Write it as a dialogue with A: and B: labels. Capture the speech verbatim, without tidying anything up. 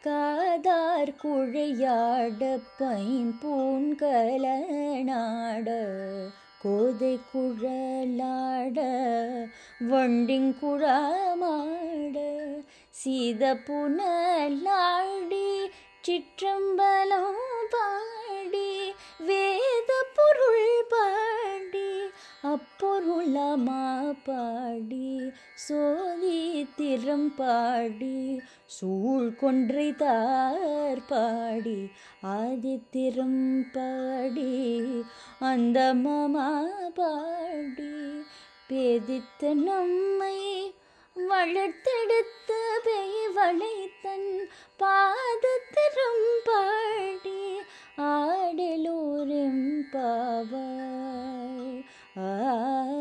A: காதார் குழையாட பைம்பூன் கலனாட கோதை குழலாட வண்டிங்குழமாட சீத புனலாடி சிற்றம்பலம் பாடி வேத பொருள் பாடி அப்பொருளமா பாடி சோதி திறம் பாடி சூழ் கொன்றை தார் பாடி ஆதித்திரம் பாடி அந்த மாமா பாடி பேதித்த நம்மை வளர்த்தெடுத்த பெய்வளை தன் பாதத்திரம் பாடி ஆடலூரும் பாவாய் ஆ